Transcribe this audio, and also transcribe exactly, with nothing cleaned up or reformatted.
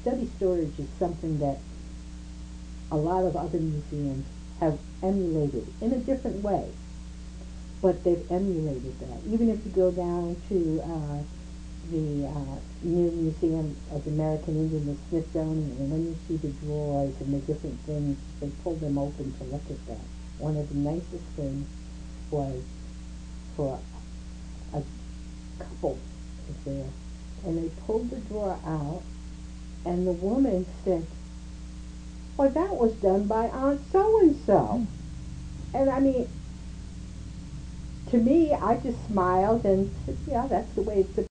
study storage is something that a lot of other museums have emulated in a different way, but they've emulated that. Even if you go down to uh, the uh, new Museum of the American Indian, the Smithsonian, and when you see the drawers and the different things, they pull them open to look at that. One of the nicest things was for a couple was there, and they pulled the drawer out, and the woman said, "Well, that was done by Aunt So-and-so." And I mean, to me, I just smiled and said, yeah, that's the way it's supposed